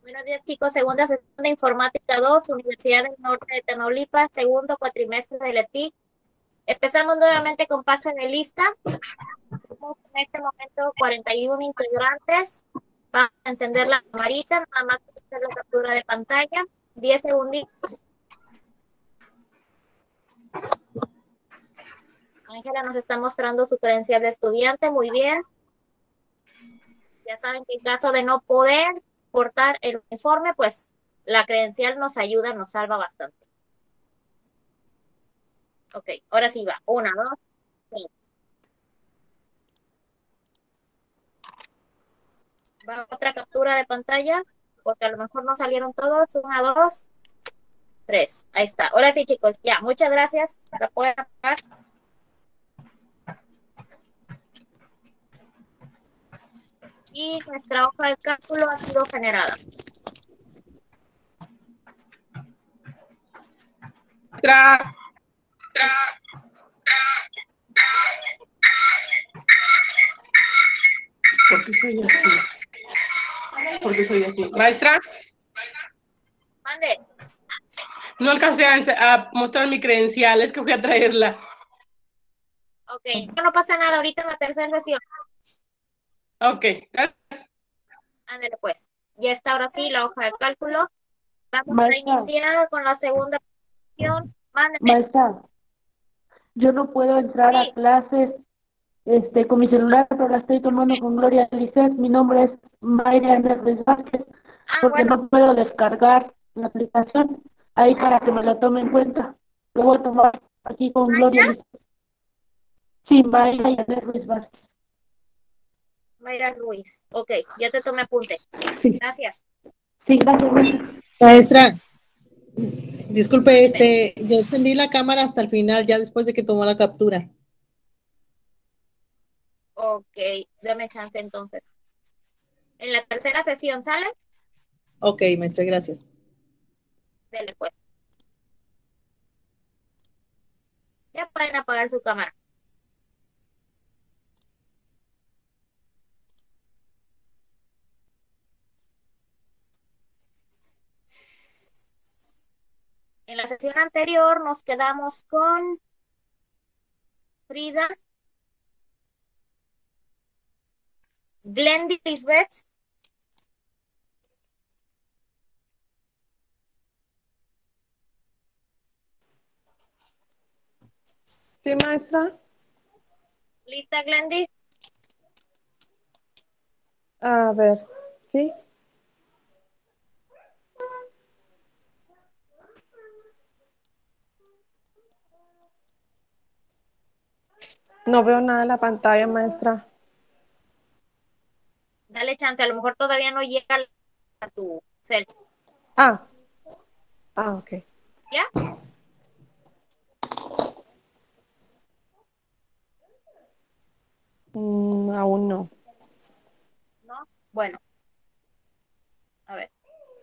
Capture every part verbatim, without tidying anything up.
Buenos días, chicos. Segunda sesión de Informática dos, Universidad del Norte de Tamaulipas, segundo cuatrimestre de la T I C. Empezamos nuevamente con pase de lista. Tenemos en este momento cuarenta y uno integrantes. Vamos a encender la camarita, nada más hacer la captura de pantalla. diez segunditos. Ángela nos está mostrando su credencial de estudiante. Muy bien. Ya saben que en caso de no poder portar el uniforme, pues la credencial nos ayuda, nos salva bastante. Ok, ahora sí va. Una, dos, tres. Va otra captura de pantalla, porque a lo mejor no salieron todos. Una, dos, tres. Ahí está. Ahora sí, chicos, ya. Muchas gracias. La pueden apagar. Y nuestra hoja de cálculo ha sido generada. Tra ¿Por qué soy así? ¿Por qué soy así? Maestra, Mande. no alcancé a, ense- a mostrar mi credencial, es que fui a traerla. Ok, no, no pasa nada. Ahorita en la tercera sesión. Ok, Ándale, pues. Ya está ahora sí la hoja de cálculo. Vamos a Maestra, iniciar con la segunda sesión. Mándeme. maestra, yo no puedo entrar a Sí. clases este, con mi celular, pero la estoy tomando con Gloria Lisset. Mi nombre es Mayra Hernández Vázquez, Ah, porque bueno. no puedo descargar la aplicación ahí para que me la tome en cuenta. Lo voy a tomar aquí con Gloria Mayra. Lisset. Sí, Mayra Hernández Vázquez. Mayra Ruiz. Ok, ya te tomé apunte. Sí, Gracias. sí, gracias, maestra. Maestra, disculpe, Mándeme. este, yo encendí la cámara hasta el final, ya después de que tomó la captura. Ok, dame chance entonces. En la tercera sesión, ¿sale? Ok, maestra, gracias. Dele pues. Ya pueden apagar su cámara. En la sesión anterior nos quedamos con Frida, Glendy Lisbeth, sí, maestra. ¿lista Glendy? A ver, sí. No veo nada en la pantalla, maestra. Dale chance, a lo mejor todavía no llega a tu cel. Ah, ah, ok. ¿Ya? Mm, aún no. ¿No? Bueno, a ver.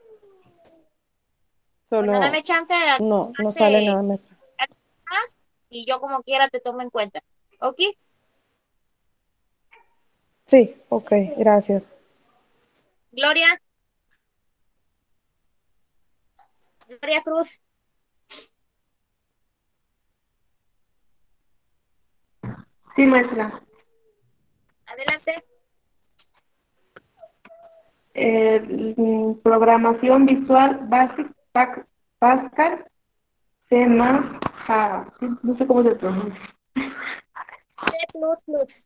Bueno, Solo, dame chance, no, no sale hace nada, maestra. más y yo como quiera te tomo en cuenta. ¿Ok? Sí, ok, gracias. Gloria, Gloria Cruz, Sí, maestra. adelante. Eh, mm, programación visual básica, Pac- Pascal, C más, Java. Sí, no sé cómo se pronuncia. C plus plus.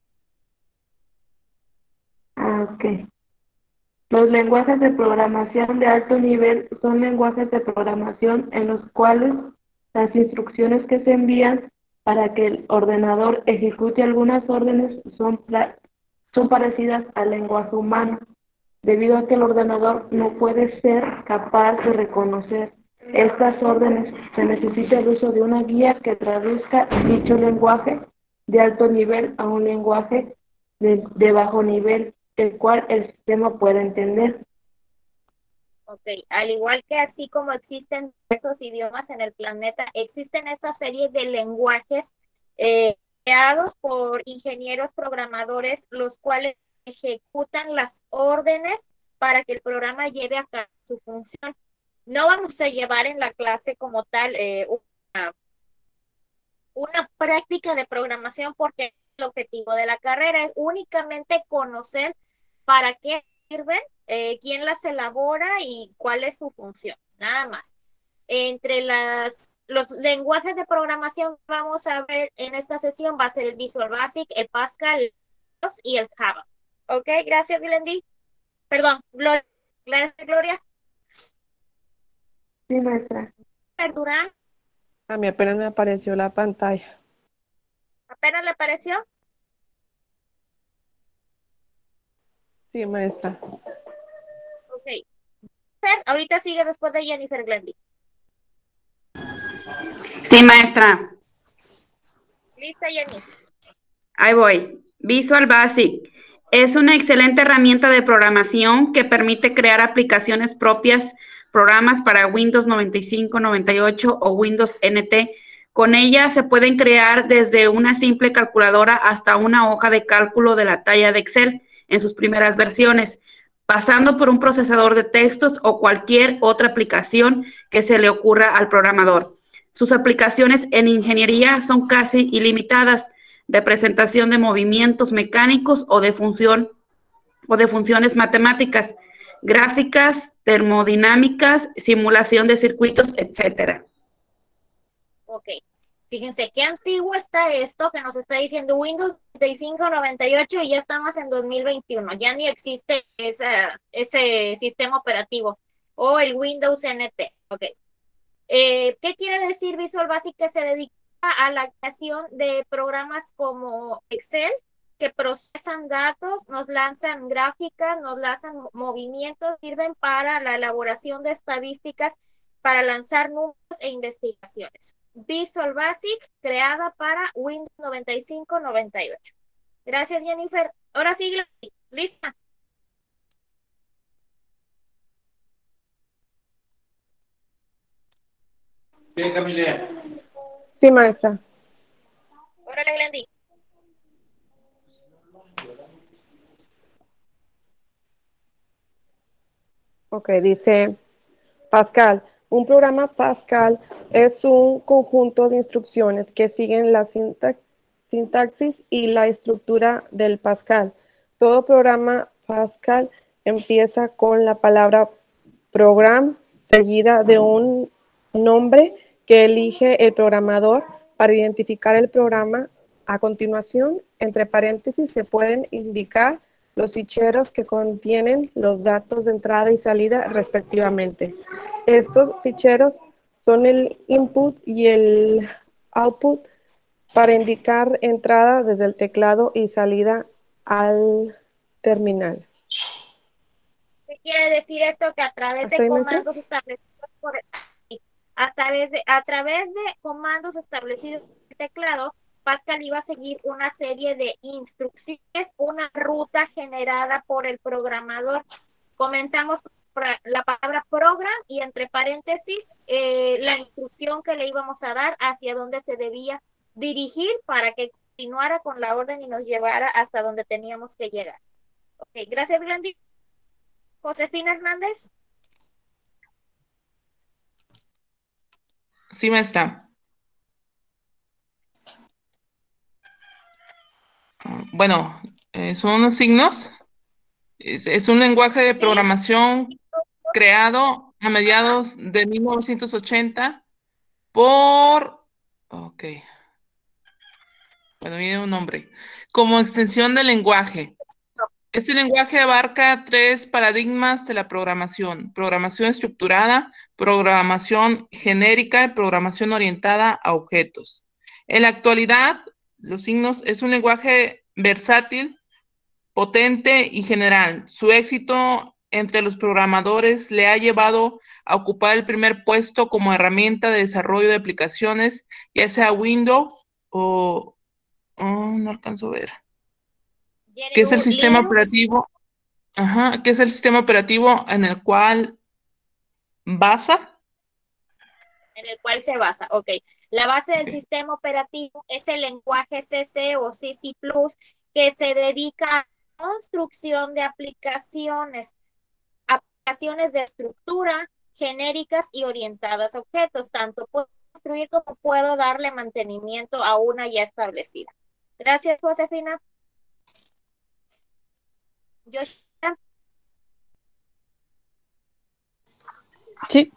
Ah, ok. Los lenguajes de programación de alto nivel son lenguajes de programación en los cuales las instrucciones que se envían para que el ordenador ejecute algunas órdenes son, son parecidas al lenguaje humano, debido a que el ordenador no puede ser capaz de reconocer estas órdenes. Se necesita el uso de una guía que traduzca dicho lenguaje de alto nivel a un lenguaje de, de bajo nivel, el cual el sistema puede entender. Ok, al igual que así como existen esos idiomas en el planeta, existen esta serie de lenguajes eh, creados por ingenieros programadores, los cuales ejecutan las órdenes para que el programa lleve a cabo su función. No vamos a llevar en la clase como tal eh, una, una práctica de programación porque el objetivo de la carrera es únicamente conocer para qué sirven, eh, quién las elabora y cuál es su función, nada más. Entre las, los lenguajes de programación que vamos a ver en esta sesión va a ser el Visual Basic, el Pascal y el Java. Ok, gracias, Glendy. Perdón, Gloria. Gloria. Sí, maestra. Durán, A mí apenas me apareció la pantalla. ¿apenas le apareció? Sí, maestra. Ok. Fer, ahorita sigue después de Jennifer Glendy. Sí, maestra. Lista, Jenny. Ahí voy. Visual Basic es una excelente herramienta de programación que permite crear aplicaciones propias, programas para Windows noventa y cinco, noventa y ocho o Windows N T. Con ella se pueden crear desde una simple calculadora hasta una hoja de cálculo de la talla de Excel en sus primeras versiones, pasando por un procesador de textos o cualquier otra aplicación que se le ocurra al programador. Sus aplicaciones en ingeniería son casi ilimitadas, representación de movimientos mecánicos o de función o de funciones matemáticas, gráficas, termodinámicas, simulación de circuitos, etcétera. Ok. Fíjense qué antiguo está esto que nos está diciendo Windows noventa y cinco, noventa y ocho y ya estamos en dos mil veintiuno. Ya ni existe esa, ese sistema operativo o el Windows N T. Ok. Eh, ¿Qué quiere decir Visual Basic? Que se dedica a la creación de programas como Excel, que procesan datos, nos lanzan gráficas, nos lanzan movimientos, sirven para la elaboración de estadísticas, para lanzar números e investigaciones. Visual Basic, creada para Windows noventa y cinco, noventa y ocho. Gracias, Jennifer. Ahora sí, lista. Bien, Camila. Sí, maestra. Órale, Glendy. Ok, dice Pascal. Un programa Pascal es un conjunto de instrucciones que siguen la sintax- sintaxis y la estructura del Pascal. Todo programa Pascal empieza con la palabra program seguida de un nombre que elige el programador para identificar el programa. A continuación, entre paréntesis, se pueden indicar los ficheros que contienen los datos de entrada y salida respectivamente. Estos ficheros son el input y el output para indicar entrada desde el teclado y salida al terminal. ¿Qué quiere decir esto? Que a través ¿Hasta de ahí, maestra? comandos establecidos por a través de, a través de comandos establecidos en el teclado, Pascal iba a seguir una serie de instrucciones, una ruta generada por el programador. Comenzamos por la palabra program y entre paréntesis eh, la instrucción que le íbamos a dar hacia dónde se debía dirigir para que continuara con la orden y nos llevara hasta donde teníamos que llegar. Ok, gracias, Grandy. Josefina Hernández. Sí, maestra. Bueno, eh, son unos signos. Es, es un lenguaje de Sí. programación creado a mediados de mil novecientos ochenta por... Ok. Bueno, viene un nombre. Como extensión del lenguaje. Este lenguaje abarca tres paradigmas de la programación: programación estructurada, programación genérica y programación orientada a objetos. En la actualidad, los signos es un lenguaje versátil, potente y general. Su éxito entre los programadores le ha llevado a ocupar el primer puesto como herramienta de desarrollo de aplicaciones, ya sea Windows o... Oh, no alcanzo a ver. ¿Qué es el sistema Linux, operativo? Ajá, ¿qué es el sistema operativo en el cual basa? en el cual se basa. Ok, la base del sistema operativo es el lenguaje C C o C C plus, que se dedica a la construcción de aplicaciones. aplicaciones de estructura, genéricas y orientadas a objetos. Tanto puedo construir como puedo darle mantenimiento a una ya establecida. Gracias, Josefina. Yoshida. Sí.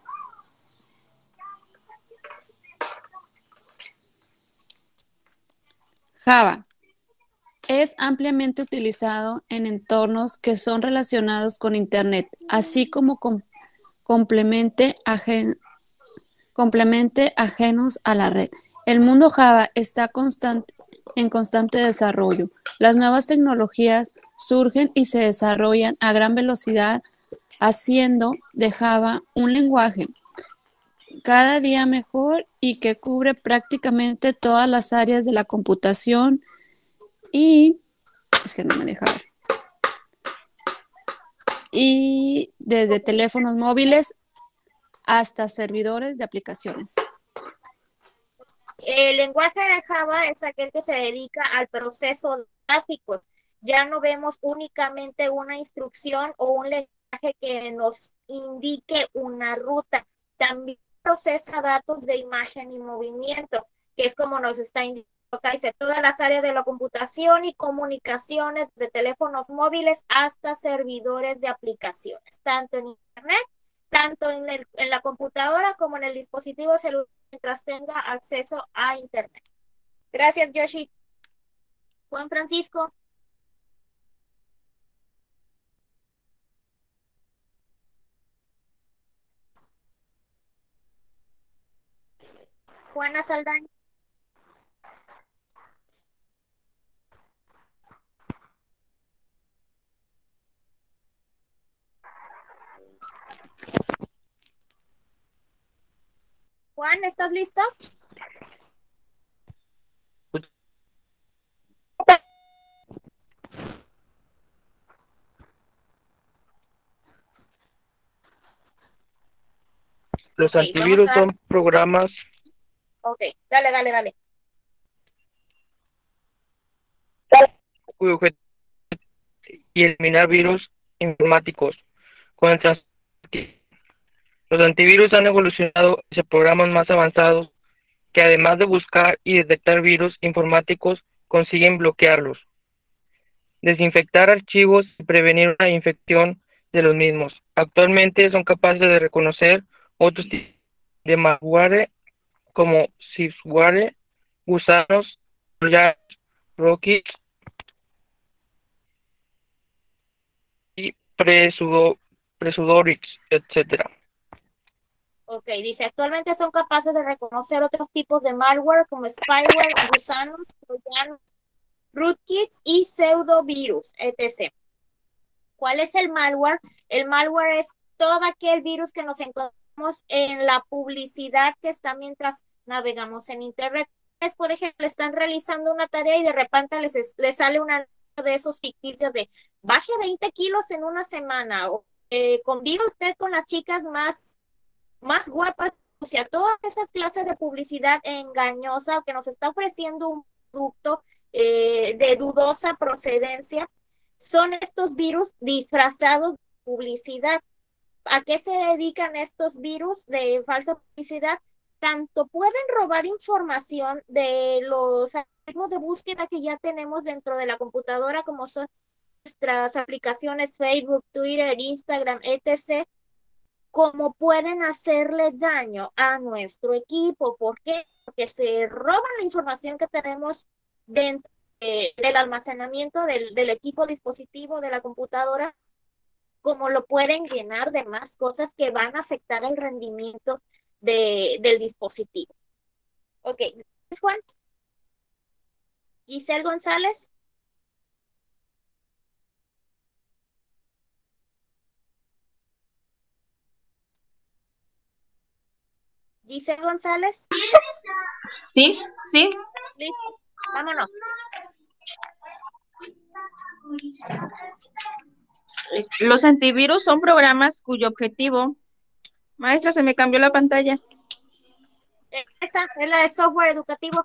Java es ampliamente utilizado en entornos que son relacionados con Internet, así como com complemente, ajen complemente ajenos a la red. El mundo Java está constante, en constante desarrollo. Las nuevas tecnologías surgen y se desarrollan a gran velocidad, haciendo de Java un lenguaje cada día mejor y que cubre prácticamente todas las áreas de la computación y es que no me deja ver. Y desde teléfonos móviles hasta servidores de aplicaciones. El lenguaje de Java es aquel que se dedica al proceso de gráficos. Ya no vemos únicamente una instrucción o un lenguaje que nos indique una ruta. También procesa datos de imagen y movimiento, que es como nos está indicando acá, dice todas las áreas de la computación y comunicaciones de teléfonos móviles hasta servidores de aplicaciones, tanto en Internet, tanto en, el, en la computadora como en el dispositivo celular, mientras tenga acceso a Internet. Gracias, Yoshi. Juan Francisco. Juana Saldaña. Juan, ¿estás listo? Los okay, antivirus dar... son programas. Ok, dale, dale, dale. Cuyo objetivo es eliminar virus informáticos con el trans... Los antivirus han evolucionado hacia programas más avanzados que además de buscar y detectar virus informáticos, consiguen bloquearlos, desinfectar archivos y prevenir una infección de los mismos. Actualmente son capaces de reconocer otros tipos de malware como sysware, gusanos, troyanos, rootkits y presudorics, etcétera. Ok, dice, actualmente son capaces de reconocer otros tipos de malware como spyware, gusanos, troyanos, rootkits y pseudovirus, etcétera. ¿Cuál es el malware? El malware es todo aquel virus que nos encontramos en la publicidad que está mientras navegamos en Internet. Es, por ejemplo, están realizando una tarea y de repente les, les sale una de esos ficticios de baje veinte kilos en una semana o eh, convive usted con las chicas más más guapas, o sea, todas esas clases de publicidad engañosa que nos está ofreciendo un producto eh, de dudosa procedencia, son estos virus disfrazados de publicidad. ¿A qué se dedican estos virus de falsa publicidad? Tanto pueden robar información de los algoritmos de búsqueda que ya tenemos dentro de la computadora, como son nuestras aplicaciones Facebook, Twitter, Instagram, etcétera, como pueden hacerle daño a nuestro equipo. ¿Por qué? Porque se roban la información que tenemos dentro de, del almacenamiento del, del equipo dispositivo de la computadora, como lo pueden llenar de más cosas que van a afectar el rendimiento de, del dispositivo. Ok, Juan. Giselle González. Giselle González. Sí, sí. Listo, vámonos. Los antivirus son programas cuyo objetivo... Maestra, se me cambió la pantalla. Esa es la de software educativo.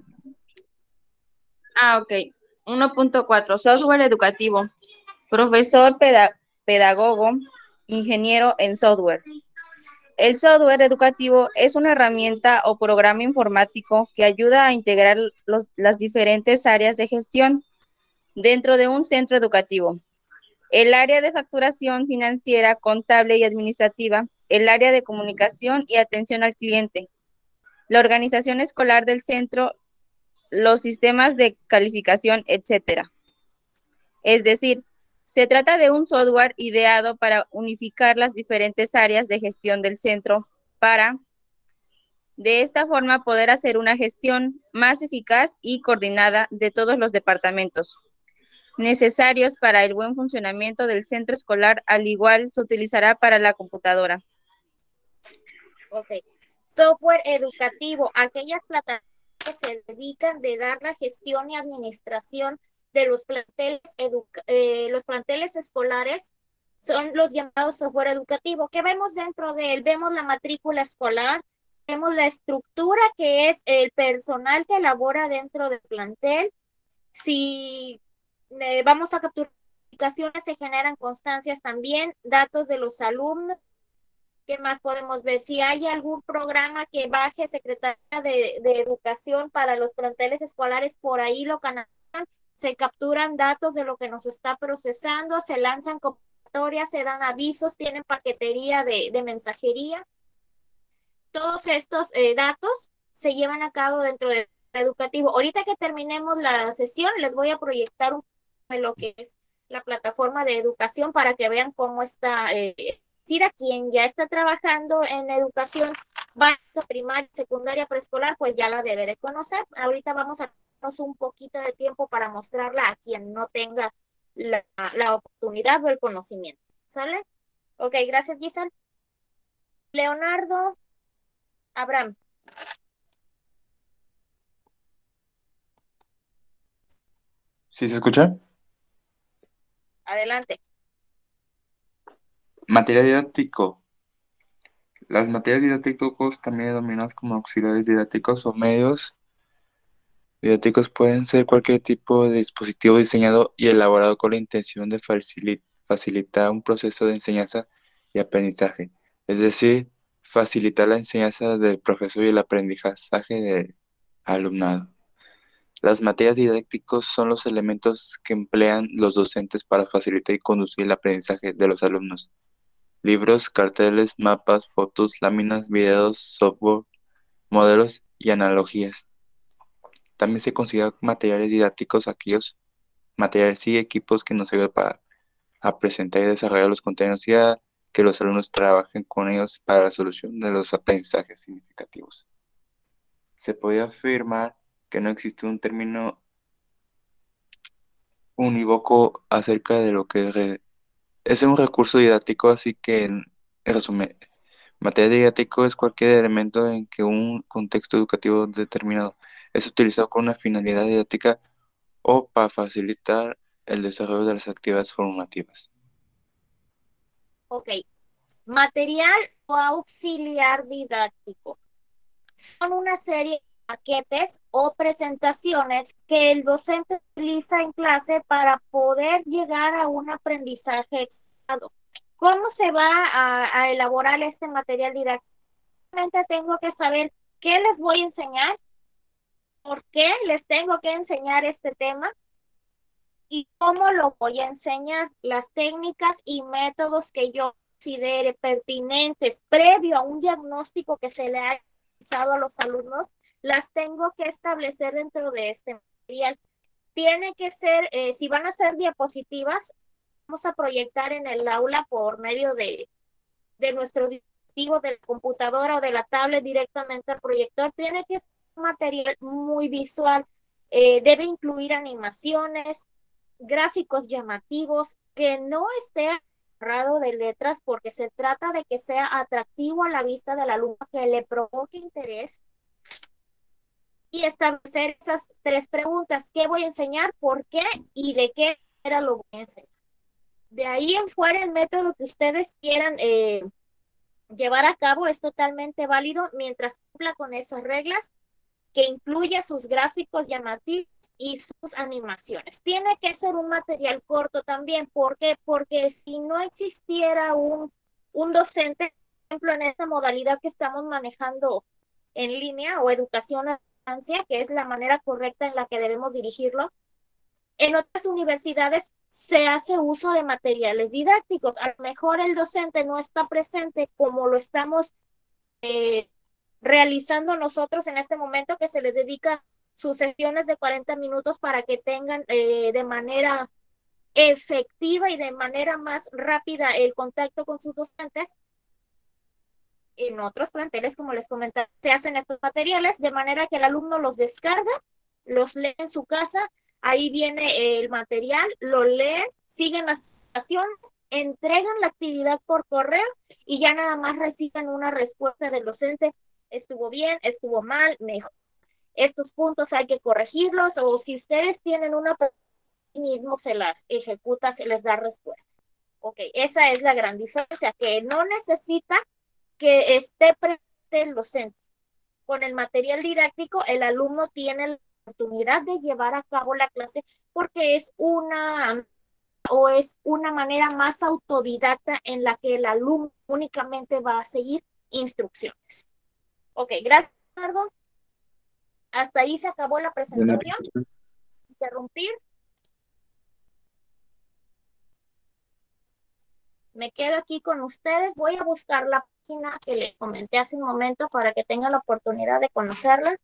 Ah, ok. uno punto cuatro, software educativo. Profesor, peda pedagogo, ingeniero en software. El software educativo es una herramienta o programa informático que ayuda a integrar los- las diferentes áreas de gestión dentro de un centro educativo. El área de facturación financiera, contable y administrativa, el área de comunicación y atención al cliente, la organización escolar del centro, los sistemas de calificación, etcétera. Es decir, se trata de un software ideado para unificar las diferentes áreas de gestión del centro para, de esta forma, poder hacer una gestión más eficaz y coordinada de todos los departamentos necesarios para el buen funcionamiento del centro escolar, al igual se utilizará para la computadora. Ok. Software educativo, aquellas plataformas que se dedican de dar la gestión y administración de los planteles, educa- eh, los planteles escolares son los llamados software educativo. ¿Qué vemos dentro de él? Vemos la matrícula escolar, vemos la estructura que es el personal que labora dentro del plantel. Si eh, vamos a capturar notificaciones, se generan constancias también, datos de los alumnos. ¿Qué más podemos ver? Si hay algún programa que baje Secretaría de, de Educación para los planteles escolares, por ahí lo canalizan, se capturan datos de lo que nos está procesando, se lanzan convocatorias, se dan avisos, tienen paquetería de, de mensajería. Todos estos eh, datos se llevan a cabo dentro del educativo. Ahorita que terminemos la sesión, les voy a proyectar un poco de lo que es la plataforma de educación para que vean cómo está. Eh, decir, a quien ya está trabajando en educación básica, primaria, secundaria, preescolar, pues ya la debe de conocer. Ahorita vamos a darnos un poquito de tiempo para mostrarla a quien no tenga la, la oportunidad o el conocimiento. ¿Sale? Ok, gracias, Giselle. Leonardo, Abraham. ¿Sí se escucha? Adelante. Material didáctico. Las materias didácticos, también denominadas como auxiliares didácticos o medios didácticos, pueden ser cualquier tipo de dispositivo diseñado y elaborado con la intención de facili- facilitar un proceso de enseñanza y aprendizaje, es decir, facilitar la enseñanza del profesor y el aprendizaje del alumnado. Las materias didácticos son los elementos que emplean los docentes para facilitar y conducir el aprendizaje de los alumnos. Libros, carteles, mapas, fotos, láminas, videos, software, modelos y analogías. También se consideran materiales didácticos aquellos materiales y equipos que nos ayudan para a presentar y desarrollar los contenidos y a que los alumnos trabajen con ellos para la solución de los aprendizajes significativos. Se puede afirmar que no existe un término unívoco acerca de lo que re- es un recurso didáctico, así que, en resumen, materia didáctico es cualquier elemento en que un contexto educativo determinado es utilizado con una finalidad didáctica o para facilitar el desarrollo de las actividades formativas. Ok. Material o auxiliar didáctico. Son una serie de paquetes o presentaciones que el docente utiliza en clase para poder llegar a un aprendizaje adecuado. ¿Cómo se va a, a elaborar este material didáctico? Realmente tengo que saber qué les voy a enseñar, por qué les tengo que enseñar este tema y cómo lo voy a enseñar, las técnicas y métodos que yo considere pertinentes previo a un diagnóstico que se le ha realizado a los alumnos, las tengo que establecer dentro de este material. Tiene que ser, eh, si van a ser diapositivas, vamos a proyectar en el aula por medio de, de nuestro dispositivo, de la computadora o de la tablet directamente al proyector. Tiene que ser un material muy visual, eh, debe incluir animaciones, gráficos llamativos, que no esté agarrado de letras, porque se trata de que sea atractivo a la vista del alumno, que le provoque interés, y establecer esas tres preguntas: ¿qué voy a enseñar? ¿Por qué? ¿Y de qué manera lo voy a enseñar? De ahí en fuera, el método que ustedes quieran eh, llevar a cabo es totalmente válido mientras cumpla con esas reglas, que incluya sus gráficos llamativos y sus animaciones. Tiene que ser un material corto también. ¿Por qué? Porque si no existiera un un docente, por ejemplo, en esta modalidad que estamos manejando en línea o educación a distancia, que es la manera correcta en la que debemos dirigirlo, en otras universidades se hace uso de materiales didácticos. A lo mejor el docente no está presente como lo estamos eh, realizando nosotros en este momento, que se les dedica sus sesiones de cuarenta minutos para que tengan eh, de manera efectiva y de manera más rápida el contacto con sus docentes. En otros planteles, como les comentaba, se hacen estos materiales de manera que el alumno los descarga, los lee en su casa, ahí viene el material, lo leen, siguen la situación, entregan la actividad por correo y ya nada más reciben una respuesta del docente: estuvo bien, estuvo mal, mejor, estos puntos hay que corregirlos, o si ustedes tienen una mismo se las ejecuta, se les da respuesta. Ok, esa es la gran diferencia, que no necesita que esté presente el docente. Con el material didáctico, el alumno tiene la oportunidad de llevar a cabo la clase porque es una o es una manera más autodidacta en la que el alumno únicamente va a seguir instrucciones. Ok, gracias, Eduardo. Hasta ahí se acabó la presentación. Interrumpir. Me quedo aquí con ustedes. Voy a buscar la página que les comenté hace un momento para que tengan la oportunidad de conocerla.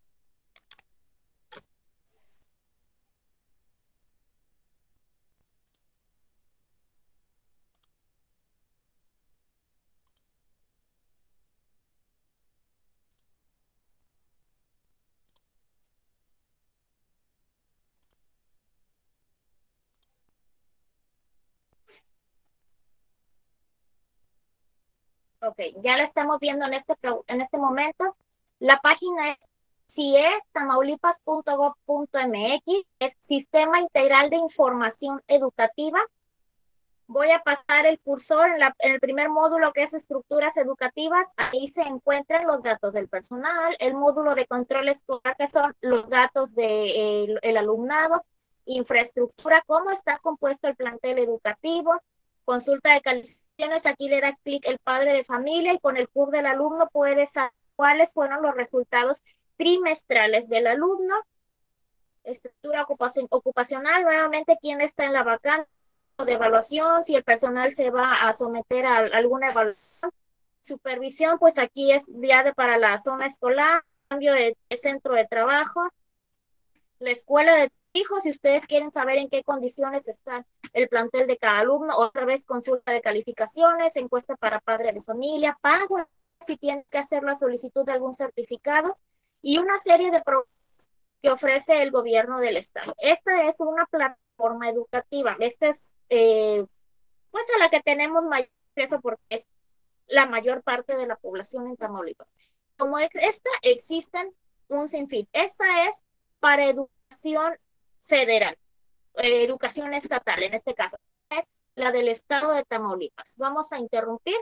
Ok, ya la estamos viendo en este, en este momento. La página es C I E tamaulipas punto gob punto M X, es Sistema Integral de Información Educativa. Voy a pasar el cursor en, la, en el primer módulo, que es Estructuras Educativas. Ahí se encuentran los datos del personal, el módulo de control escolar, que son los datos del de, el alumnado, infraestructura, cómo está compuesto el plantel educativo, consulta de calificaciones. Aquí le da clic el padre de familia y con el C U R del alumno puede saber cuáles fueron los resultados trimestrales del alumno. Estructura ocupacional, nuevamente quién está en la vacante de evaluación, si el personal se va a someter a alguna evaluación. Supervisión, pues aquí es ya de para la zona escolar, cambio de, de centro de trabajo, la escuela de hijos, si ustedes quieren saber en qué condiciones está el plantel de cada alumno, otra vez consulta de calificaciones, encuesta para padre de familia, pago si tienen que hacer la solicitud de algún certificado y una serie de programas que ofrece el gobierno del estado. Esta es una plataforma educativa, esta es eh, pues a la que tenemos mayor acceso porque es la mayor parte de la población en Tamaulipas. Como es esta, existen un sinfín. Esta es para educación federal, eh, educación estatal, en este caso, es la del estado de Tamaulipas. Vamos a interrumpir.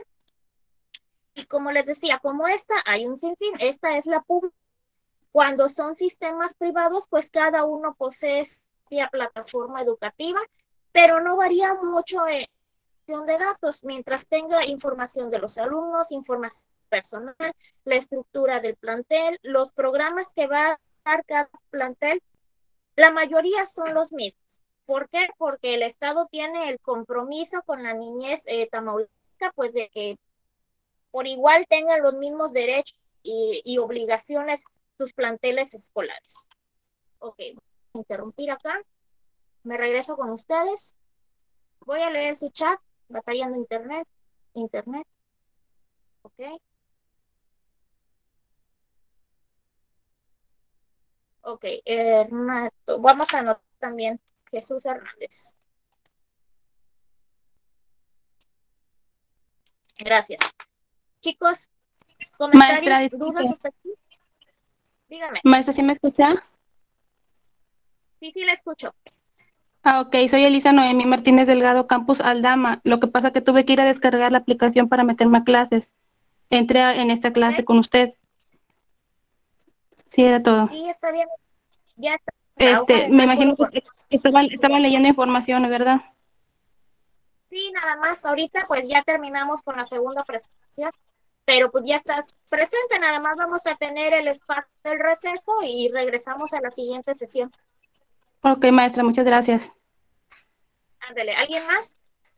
Y como les decía, como esta, hay un sinfín. Esta es la pública. Cuando son sistemas privados, pues cada uno posee su plataforma educativa, pero no varía mucho en de datos, mientras tenga información de los alumnos, información personal, la estructura del plantel, los programas que va a dar cada plantel, la mayoría son los mismos. ¿Por qué? Porque el Estado tiene el compromiso con la niñez eh, tamaulipeca, pues de que por igual tengan los mismos derechos y, y obligaciones sus planteles escolares. Ok, voy a interrumpir acá. Me regreso con ustedes. Voy a leer su chat. Batallando internet. Internet. Ok. Ok, Ernesto. Vamos a anotar también Jesús Hernández. Gracias. Chicos, comentarios, Maestra, dudas hasta aquí. Dígame. Maestra, ¿sí me escucha? Sí, sí, la escucho. Ah, ok, soy Elisa Noemí Martínez Delgado, Campus Aldama. Lo que pasa es que tuve que ir a descargar la aplicación para meterme a clases. Entré a- en esta clase ¿Okay? con usted. Sí, era todo. Sí, está bien. Ya está. La hoja Este, de me cálculo imagino que por... est- estaban, estaban leyendo información, ¿verdad? Sí, nada más. Ahorita pues ya terminamos con la segunda presentación, pero pues ya estás presente. Nada más vamos a tener el espacio del receso y regresamos a la siguiente sesión. Ok, maestra, muchas gracias. Ándale, ¿alguien más?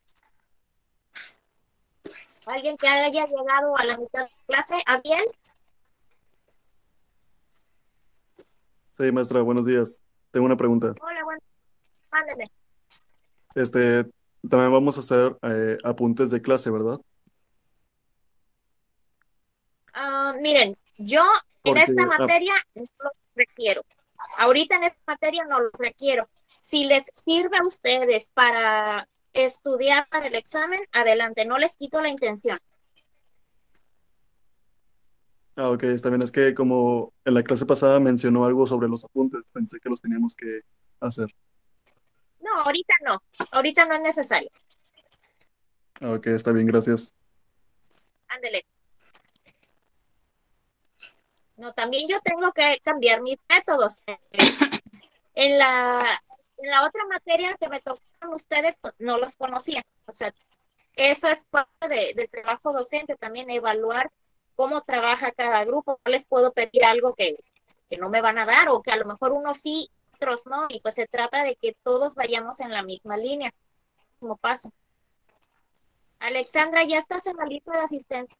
¿Alguien que haya llegado a la mitad de la clase? ¿Alguien? Sí, maestra, buenos días. Tengo una pregunta. Hola, bueno, mándeme. Este, también vamos a hacer eh, apuntes de clase, ¿verdad? Ah, miren, yo en Porque, esta ah, materia no lo requiero. Ahorita en esta materia no lo requiero. Si les sirve a ustedes para estudiar para el examen, adelante, no les quito la intención. ah, ok, está bien. Es que como en la clase pasada mencionó algo sobre los apuntes, pensé que los teníamos que hacer. No, ahorita no. Ahorita no es necesario. Ah, ok, está bien, gracias. Ándele. No, también yo tengo que cambiar mis métodos. En la, en la otra materia que me tocaron ustedes, pues, no los conocía. O sea, eso es parte de, del trabajo docente, también evaluar cómo trabaja cada grupo. No les puedo pedir algo que, que no me van a dar o que a lo mejor unos sí, otros no. Y pues se trata de que todos vayamos en la misma línea, como paso. Alexandra, ¿ya estás en la lista de asistencia?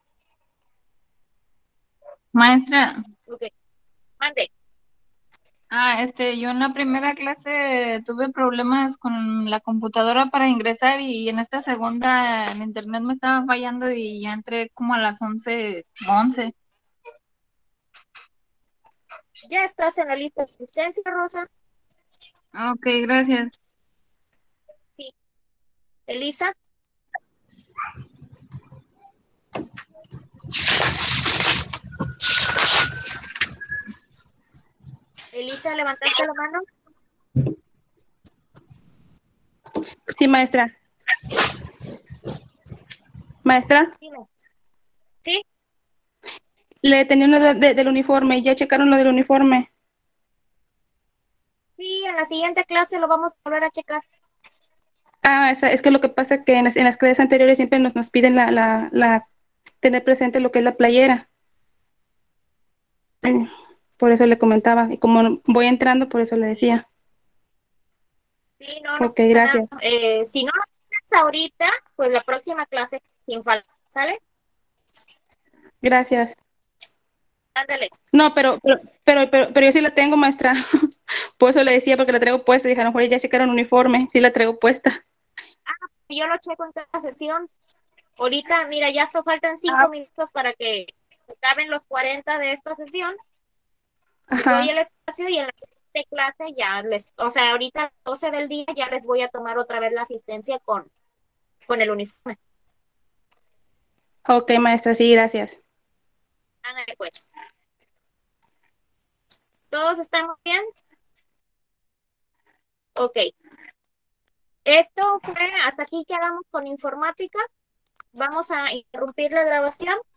Maestra, Ok, mande. ah, este, yo en la primera clase tuve problemas con la computadora para ingresar y en esta segunda el internet me estaba fallando y ya entré como a las once once. ¿Ya estás en la lista de asistencia, Rosa? Ok, gracias. Sí. Elisa. Elisa, ¿levantaste la mano? Sí, maestra. Maestra, Dime. Sí. le tenía uno de- de- del uniforme, ¿ya checaron lo del uniforme? Sí, en la siguiente clase lo vamos a volver a checar. Ah, es, es que lo que pasa es que en las, en las clases anteriores siempre nos, nos piden la, la, la, tener presente lo que es la playera. Mm, Por eso le comentaba, y como voy entrando, por eso le decía. Sí, no, no Ok, pasa nada. gracias. Eh, si no lo haces ahorita, pues la próxima clase sin falta, ¿sale? Gracias. Ándale. No, pero, pero, pero, pero, pero yo sí la tengo, maestra. Por eso le decía, porque la traigo puesta. Dije, a lo mejor ya checaron uniforme. Sí la traigo puesta. Yo lo checo en cada sesión. Ahorita, mira, ya solo faltan cinco Ah, minutos para que acaben los cuarenta de esta sesión. Les doy ajá. el espacio y en la siguiente clase ya les, o sea, ahorita a las doce del día ya les voy a tomar otra vez la asistencia con, con el uniforme. Ok, maestra, sí, gracias. Ándale, pues. ¿Todos estamos bien? Ok. Esto fue, hasta aquí quedamos con informática. Vamos a interrumpir la grabación